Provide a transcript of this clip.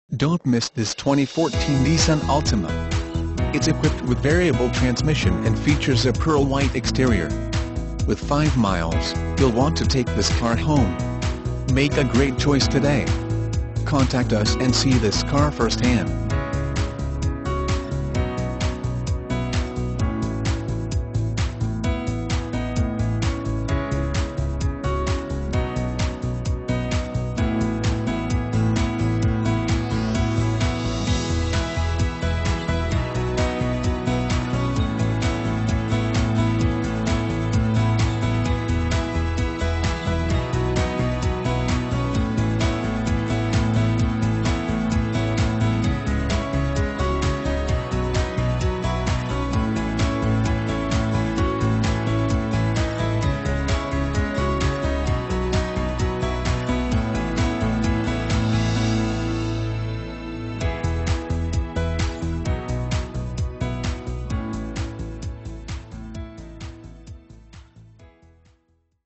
Don't miss this 2014 Nissan Altima. It's equipped with variable transmission and features a pearl white exterior. With 5 miles, you'll want to take this car home. Make a great choice today. Contact us and see this car firsthand.